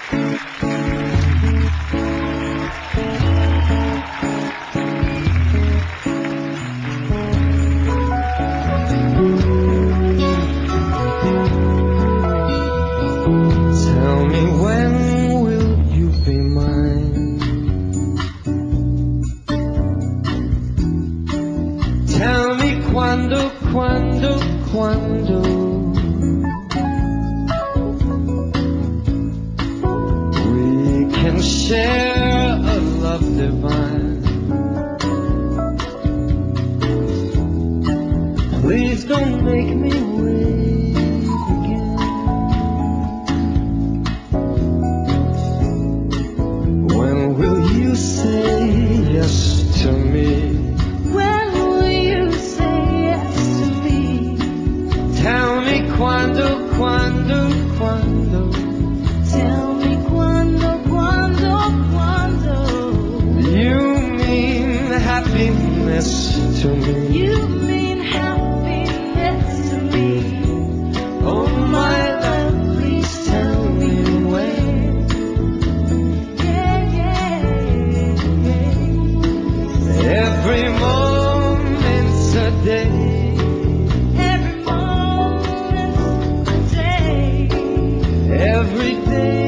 Tell me, when will you be mine? Tell me quando, quando, quando we can share a love divine. Please don't make me wait again. When will you say yes to me? When will you say yes to me? Tell me quando, quando, quando Tell me quando, quando, quando you mean happiness to me. you mean happiness to me. Oh my love, please tell me when. Yeah, yeah, yeah. Every moment's a day. Every moment's a day. Every day